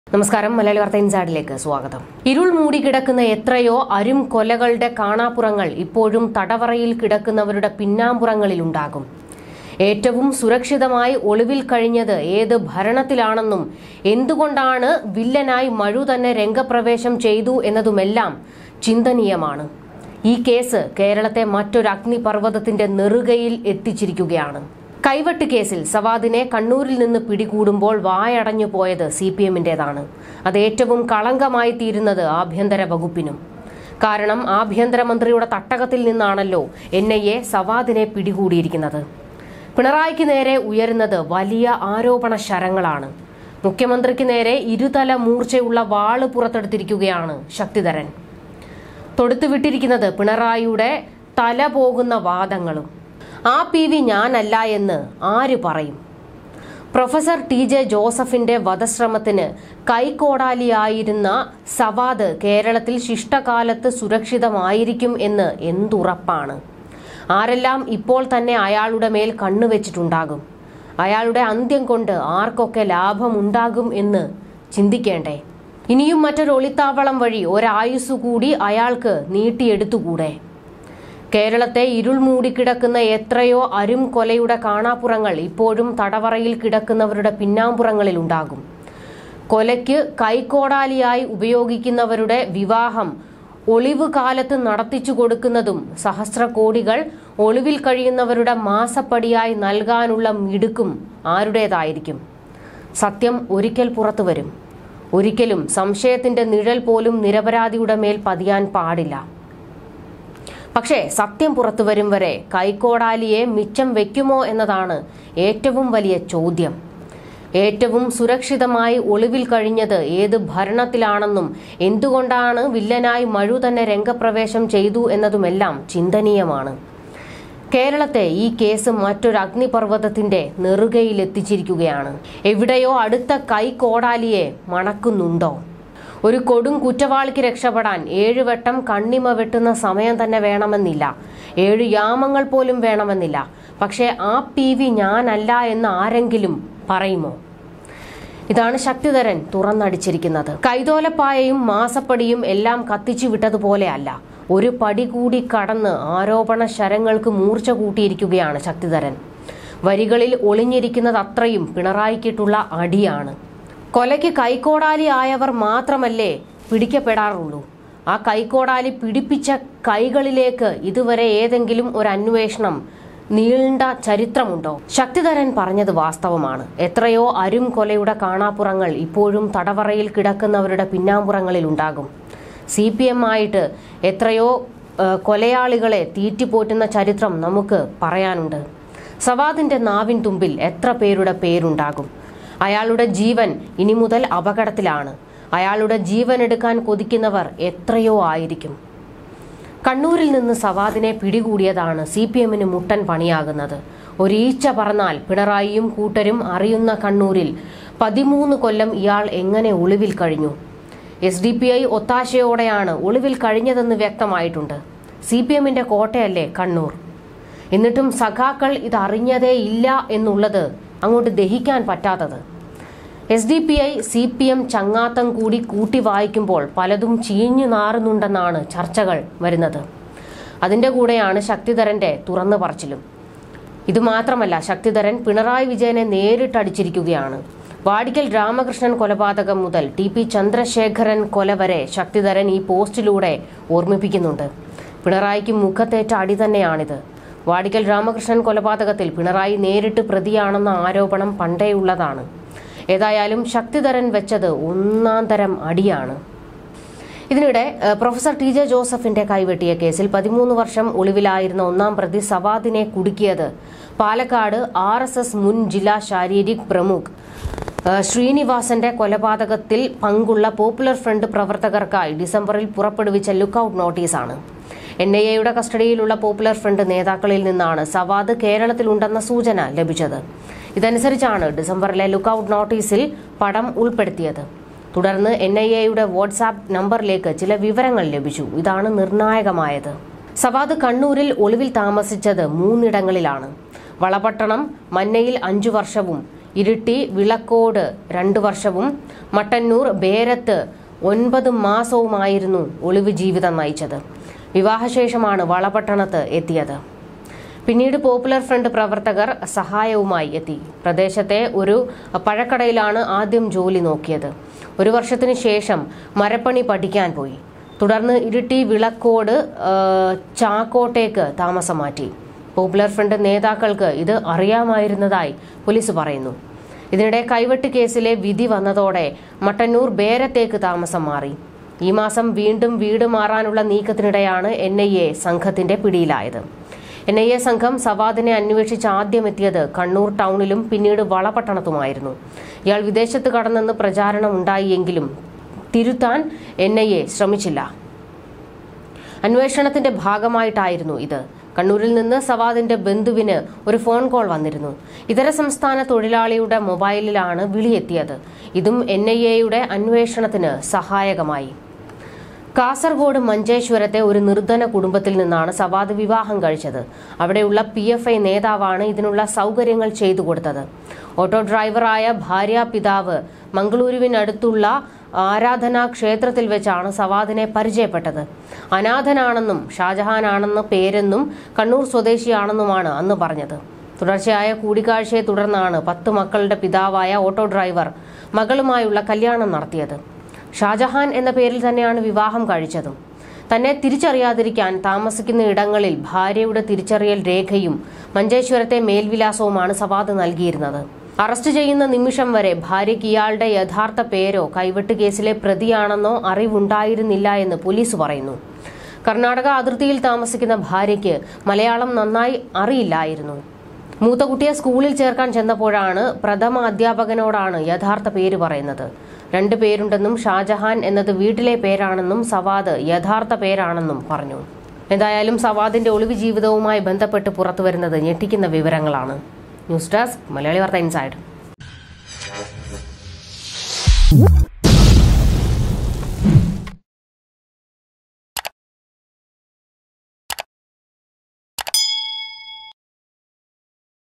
നമസ്കാരം. മലയാളി വാർത്ത ഇൻസൈഡിലേക്ക് സ്വാഗതം. ഇരുൾ മൂടിക്കിടക്കുന്ന എത്രയോ അരും കൊലകളുടെ കാണാപ്പുറങ്ങൾ ഇപ്പോഴും തടവറയിൽ കിടക്കുന്നവരുടെ പിന്നാമ്പുറങ്ങളിലുണ്ടാകും. ഏറ്റവും സുരക്ഷിതമായി ഒളിവിൽ കഴിഞ്ഞത് ഏത് ഭരണത്തിലാണെന്നും എന്തുകൊണ്ടാണ് വില്ലനായി മഴു തന്നെ രംഗപ്രവേശം ചെയ്തു എന്നതുമെല്ലാം ചിന്തനീയമാണ്. ഈ കേസ് കേരളത്തെ മറ്റൊരു അഗ്നിപർവ്വതത്തിന്റെ നെറുകയിൽ എത്തിച്ചിരിക്കുകയാണ്. കൈവെട്ട് കേസിൽ സവാദിനെ കണ്ണൂരിൽ നിന്ന് പിടികൂടുമ്പോൾ വായടഞ്ഞു പോയത് CPM-ന്റേതാണ്. അത് ഏറ്റവും കളങ്കമായി തീരുന്നത് ആഭ്യന്തര വകുപ്പിനും. കാരണം ആഭ്യന്തരമന്ത്രിയുടെ തട്ടകത്തിൽ നിന്നാണല്ലോ NIA സവാദിനെ പിടികൂടിയിരിക്കുന്നത്. പിണറായിക്ക് നേരെ ഉയരുന്നത് വലിയ ആരോപണ ശരങ്ങളാണ്. മുഖ്യമന്ത്രിക്ക് നേരെ ഇരുതല മൂർച്ചയുള്ള വാള് പുറത്തെടുത്തിരിക്കുകയാണ് ശക്തിധരൻ. തൊടുത്തുവിട്ടിരിക്കുന്നത് പിണറായിയുടെ തല പോകുന്ന വാദങ്ങളും. ആ PV ഞാനല്ല എന്ന് ആര് പറയും? പ്രൊഫസർ TJ ജോസഫിന്റെ വധശ്രമത്തിന് കൈക്കോടാലിയായിരുന്ന സവാദ് കേരളത്തിൽ ശിഷ്ടകാലത്ത് സുരക്ഷിതമായിരിക്കും എന്ന് എന്തുറപ്പാണ്? ആരെല്ലാം ഇപ്പോൾ തന്നെ അയാളുടെ മേൽ കണ്ണുവെച്ചിട്ടുണ്ടാകും? അയാളുടെ അന്ത്യം കൊണ്ട് ആർക്കൊക്കെ ലാഭമുണ്ടാകും എന്ന് ചിന്തിക്കേണ്ടേ? ഇനിയും മറ്റൊരു ഒളിത്താവളം വഴി ഒരായുസ്സുകൂടി അയാൾക്ക് നീട്ടിയെടുത്തുകൂടെ? കേരളത്തെ ഇരുൾ മൂടിക്കിടക്കുന്ന എത്രയോ അരും കൊലയുടെ കാണാപ്പുറങ്ങൾ ഇപ്പോഴും തടവറയിൽ കിടക്കുന്നവരുടെ പിന്നാമ്പുറങ്ങളിലുണ്ടാകും. കൊലയ്ക്ക് കൈക്കോടാലിയായി ഉപയോഗിക്കുന്നവരുടെ വിവാഹം ഒളിവ് കാലത്ത് നടത്തിച്ചു കൊടുക്കുന്നതും സഹസ്രകോടികൾ ഒളിവിൽ കഴിയുന്നവരുടെ മാസപ്പടിയായി നൽകാനുള്ള മിടുക്കും ആരുടേതായിരിക്കും? സത്യം ഒരിക്കൽ പുറത്തു വരും. ഒരിക്കലും സംശയത്തിന്റെ നിഴൽ പോലും നിരപരാധിയുടെ മേൽ പതിയാൻ പാടില്ല. പക്ഷേ സത്യം പുറത്തു വരും വരെ കൈക്കോടാലിയെ മിച്ചം വെക്കുമോ എന്നതാണ് ഏറ്റവും വലിയ ചോദ്യം. ഏറ്റവും സുരക്ഷിതമായി ഒളിവിൽ കഴിഞ്ഞത് ഏത് ഭരണത്തിലാണെന്നും എന്തുകൊണ്ടാണ് വില്ലനായി മഴു തന്നെ രംഗപ്രവേശം ചെയ്തു എന്നതുമെല്ലാം ചിന്തനീയമാണ്. കേരളത്തെ ഈ കേസ് മറ്റൊരു അഗ്നിപർവ്വതത്തിന്റെ നെറുകയിലെത്തിച്ചിരിക്കുകയാണ്. എവിടെയോ അടുത്ത കൈക്കോടാലിയെ മണക്കുന്നുണ്ടോ? ഒരു കൊടും കുറ്റവാളിക്ക് രക്ഷപ്പെടാൻ 7 വട്ടം കണ്ണിമ വെട്ടുന്ന സമയം തന്നെ വേണമെന്നില്ല, 7 യാമങ്ങൾ പോലും വേണമെന്നില്ല. പക്ഷേ ആ PV ഞാനല്ല എന്ന് ആരെങ്കിലും പറയുമോ? ഇതാണ് ശക്തിധരൻ തുറന്നടിച്ചിരിക്കുന്നത്. കൈതോലപ്പായയും മാസപ്പടിയും എല്ലാം കത്തിച്ചു വിട്ടതുപോലെ അല്ല, ഒരു പടി കൂടി കടന്ന് ആരോപണ ശരങ്ങൾക്ക് മൂർച്ച കൂട്ടിയിരിക്കുകയാണ് ശക്തിധരൻ. വരികളിൽ ഒളിഞ്ഞിരിക്കുന്നത് അത്രയും പിണറായിക്കിട്ടുള്ള അടിയാണ്. കൊലയ്ക്ക് കൈക്കോടാലി ആയവർ മാത്രമല്ലേ പിടിക്കപ്പെടാറുള്ളൂ. ആ കൈക്കോടാലി പിടിപ്പിച്ച കൈകളിലേക്ക് ഇതുവരെ ഏതെങ്കിലും ഒരു അന്വേഷണം നീണ്ട ചരിത്രമുണ്ടോ? ശക്തിധരൻ പറഞ്ഞത് വാസ്തവമാണ്. എത്രയോ അരും കൊലയുടെ കാണാപ്പുറങ്ങൾ ഇപ്പോഴും തടവറയിൽ കിടക്കുന്നവരുടെ പിന്നാമ്പുറങ്ങളിൽ ഉണ്ടാകും. CPM ആയിട്ട് എത്രയോ കൊലയാളികളെ തീറ്റിപ്പോറ്റുന്ന ചരിത്രം നമുക്ക് പറയാനുണ്ട്. സവാദിന്റെ നാവിൻ തുമ്പിൽ എത്ര പേരുടെ പേരുണ്ടാകും? അയാളുടെ ജീവൻ ഇനി മുതൽ അപകടത്തിലാണ്. അയാളുടെ ജീവൻ എടുക്കാൻ കൊതിക്കുന്നവർ എത്രയോ ആയിരിക്കും. കണ്ണൂരിൽ നിന്ന് സവാദിനെ പിടികൂടിയതാണ് CPM-ന് മുട്ടൻ പണിയാകുന്നത്. ഒരീച്ച പറന്നാൽ പിണറായിയും കൂട്ടരും അറിയുന്ന കണ്ണൂരിൽ 13 കൊല്ലം ഇയാൾ എങ്ങനെ ഒളിവിൽ കഴിഞ്ഞു? SDPI ഒത്താശയോടെയാണ് ഒളിവിൽ കഴിഞ്ഞതെന്ന് വ്യക്തമായിട്ടുണ്ട്. CPM-ന്റെ കോട്ടയല്ലേ കണ്ണൂർ. എന്നിട്ടും സഖാക്കൾ ഇതറിഞ്ഞതേ ഇല്ല എന്നുള്ളത് അങ്ങോട്ട് ദഹിക്കാൻ പറ്റാത്തത്. SDPI CPM ചങ്ങാത്തം കൂടി കൂട്ടി വായിക്കുമ്പോൾ പലതും ചീഞ്ഞു നാറുന്നുണ്ടെന്നാണ് ചർച്ചകൾ വരുന്നത്. അതിന്റെ കൂടെയാണ് ശക്തിധരന്റെ തുറന്നു പറച്ചിലും. ഇതുമാത്രമല്ല, ശക്തിധരൻ പിണറായി വിജയനെ നേരിട്ടടിച്ചിരിക്കുകയാണ്. വാടിക്കൽ രാമകൃഷ്ണൻ കൊലപാതകം മുതൽ TP ചന്ദ്രശേഖരൻ കൊല വരെ ശക്തിധരൻ ഈ പോസ്റ്റിലൂടെ ഓർമ്മിപ്പിക്കുന്നുണ്ട്. പിണറായിക്ക് മുഖത്തേറ്റ അടി തന്നെയാണിത്. വാടിക്കൽ രാമകൃഷ്ണൻ കൊലപാതകത്തിൽ പിണറായി നേരിട്ട് പ്രതിയാണെന്ന ആരോപണം പണ്ടേയുള്ളതാണ്. ഏതായാലും ശക്തിധരൻ വെച്ചത് ഒന്നാന്തരം അടിയാണ്. ഇതിനിടെ പ്രൊഫസർ TJ ജോസഫിന്റെ കൈവെട്ടിയ കേസിൽ 13 വർഷം ഒളിവിലായിരുന്ന 1-ാം പ്രതി സവാദിനെ കുടുക്കിയത് പാലക്കാട് RSS മുൻ ജില്ലാ ശാരീരിക് പ്രമുഖ് ശ്രീനിവാസന്റെ കൊലപാതകത്തിൽ പങ്കുള്ള പോപ്പുലർ ഫ്രണ്ട് പ്രവർത്തകർക്കായി ഡിസംബറിൽ പുറപ്പെടുവിച്ച ലുക്കൌട്ട് നോട്ടീസാണ്. NIA-യുടെ കസ്റ്റഡിയിലുള്ള പോപ്പുലർ ഫ്രണ്ട് നേതാക്കളിൽ നിന്നാണ് സവാദ് കേരളത്തിലുണ്ടെന്ന സൂചന ലഭിച്ചത്. ഇതനുസരിച്ചാണ് ഡിസംബറിലെ ലുക്കൌട്ട് നോട്ടീസിൽ പടം ഉൾപ്പെടുത്തിയത്. തുടർന്ന് NIA-യുടെ വാട്സാപ്പ് നമ്പറിലേക്ക് ചില വിവരങ്ങൾ ലഭിച്ചു. ഇതാണ് നിർണായകമായത്. സവാദ് കണ്ണൂരിൽ ഒളിവിൽ താമസിച്ചത് 3 ഇടങ്ങളിലാണ്. വളപട്ടണം, മന്നയിൽ 5 വർഷവും ഇരിട്ടി വിളക്കോട് 2 വർഷവും മട്ടന്നൂർ ബേരത്ത് 9 മാസവുമായിരുന്നു ഒളിവ് ജീവിതം നയിച്ചത്. വിവാഹശേഷമാണ് വളപട്ടണത്ത് എത്തിയത്. പിന്നീട് പോപ്പുലർ ഫ്രണ്ട് പ്രവർത്തകർ സഹായവുമായി എത്തി. പ്രദേശത്തെ ഒരു പഴക്കടയിലാണ് ആദ്യം ജോലി നോക്കിയത്. 1 വർഷത്തിനു ശേഷം മരപ്പണി പഠിക്കാൻ പോയി. തുടർന്ന് ഇരിട്ടി വിളക്കോട് ചാക്കോട്ടേക്ക് താമസം മാറ്റി. പോപ്പുലർ ഫ്രണ്ട് നേതാക്കൾക്ക് ഇത് അറിയാമായിരുന്നതായി പോലീസ് പറയുന്നു. ഇതിനിടെ കൈവെട്ട് കേസിലെ വിധി വന്നതോടെ മട്ടന്നൂർ ബേരത്തേക്ക് താമസം മാറി. ഈ മാസം വീണ്ടും വീട് മാറാനുള്ള നീക്കത്തിനിടെയാണ് NIA സംഘത്തിന്റെ പിടിയിലായത്. NIA സംഘം സവാദിനെ അന്വേഷിച്ച് ആദ്യം എത്തിയത് കണ്ണൂർ ടൗണിലും പിന്നീട് വളപട്ടണത്തുമായിരുന്നു. ഇയാൾ വിദേശത്ത് കടന്നെന്ന് പ്രചാരണം ഉണ്ടായെങ്കിലും തിരുത്താൻ NIA ശ്രമിച്ചില്ല. അന്വേഷണത്തിന്റെ ഭാഗമായിട്ടായിരുന്നു ഇത്. കണ്ണൂരിൽ നിന്ന് സവാദിന്റെ ബന്ധുവിന് ഒരു ഫോൺ കോൾ വന്നിരുന്നു. ഇതര സംസ്ഥാന തൊഴിലാളിയുടെ മൊബൈലിലാണ് വിളിയെത്തിയത്. ഇതും NIAയുടെ അന്വേഷണത്തിന് സഹായകമായി. കാസർഗോഡ് മഞ്ചേശ്വരത്തെ ഒരു നിർധന കുടുംബത്തിൽ നിന്നാണ് സവാദ് വിവാഹം കഴിച്ചത്. അവിടെയുള്ള PFI നേതാവാണ് ഇതിനുള്ള സൗകര്യങ്ങൾ ചെയ്തു കൊടുത്തത്. ഓട്ടോ ഡ്രൈവറായ ഭാര്യാപിതാവ് മംഗളൂരുവിനടുത്തുള്ള ആരാധനാ ക്ഷേത്രത്തിൽ വെച്ചാണ് സവാദിനെ പരിചയപ്പെട്ടത്. അനാഥനാണെന്നും ഷാജഹാനാണെന്ന പേരെന്നും കണ്ണൂർ സ്വദേശിയാണെന്നുമാണ് അന്ന് പറഞ്ഞത്. തുടർച്ചയായ കൂടിക്കാഴ്ചയെ തുടർന്നാണ് 10 മക്കളുടെ പിതാവായ ഓട്ടോ ഡ്രൈവർ മകളുമായുള്ള കല്യാണം നടത്തിയത്. ഷാജഹാൻ എന്ന പേരിൽ തന്നെയാണ് വിവാഹം കഴിച്ചതും. തന്നെ തിരിച്ചറിയാതിരിക്കാൻ താമസിക്കുന്ന ഇടങ്ങളിൽ ഭാര്യയുടെ തിരിച്ചറിയൽ രേഖയും മഞ്ചേശ്വരത്തെ മേൽവിലാസവുമാണ് സവാദ് നൽകിയിരുന്നത്. അറസ്റ്റ് ചെയ്യുന്ന നിമിഷം വരെ ഭാര്യയ്ക്ക് ഇയാളുടെ യഥാർത്ഥ പേരോ കൈവെട്ട് കേസിലെ പ്രതിയാണെന്നോ അറിവുണ്ടായിരുന്നില്ല എന്ന് പോലീസ് പറയുന്നു. കർണാടക അതിർത്തിയിൽ താമസിക്കുന്ന ഭാര്യയ്ക്ക് മലയാളം നന്നായി അറിയില്ലായിരുന്നു. മൂത്ത കുട്ടിയെ സ്കൂളിൽ ചേർക്കാൻ ചെന്നപ്പോഴാണ് പ്രഥമ അധ്യാപകനോടാണ് യഥാർത്ഥ പേര് പറയുന്നത്. 2 പേരുണ്ടെന്നും ഷാജഹാൻ എന്നത് വീട്ടിലെ പേരാണെന്നും സവാദ് യഥാർത്ഥ പേരാണെന്നും പറഞ്ഞു. എന്തായാലും സവാദിന്റെ ഒളിവ് ജീവിതവുമായി ബന്ധപ്പെട്ട് പുറത്തുവരുന്നത് ഞെട്ടിക്കുന്ന വിവരങ്ങളാണ്. ന്യൂസ് ഡെസ്ക് മലയാളി വാർത്ത ഇൻസൈഡ്.